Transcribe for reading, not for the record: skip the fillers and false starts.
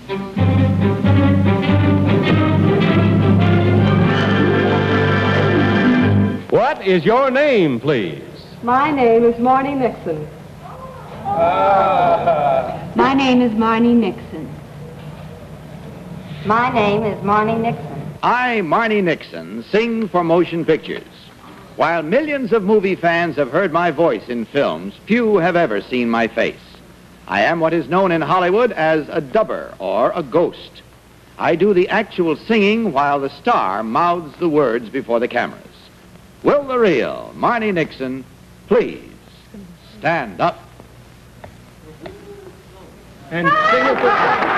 What is your name, please? My name is Marni Nixon. My name is Marni Nixon. My name is Marni Nixon. I, Marni Nixon, sing for motion pictures. While millions of movie fans have heard my voice in films, few have ever seen my face. I am what is known in Hollywood as a dubber or a ghost. I do the actual singing while the star mouths the words before the cameras. Will the real Marni Nixon please stand up And sing it.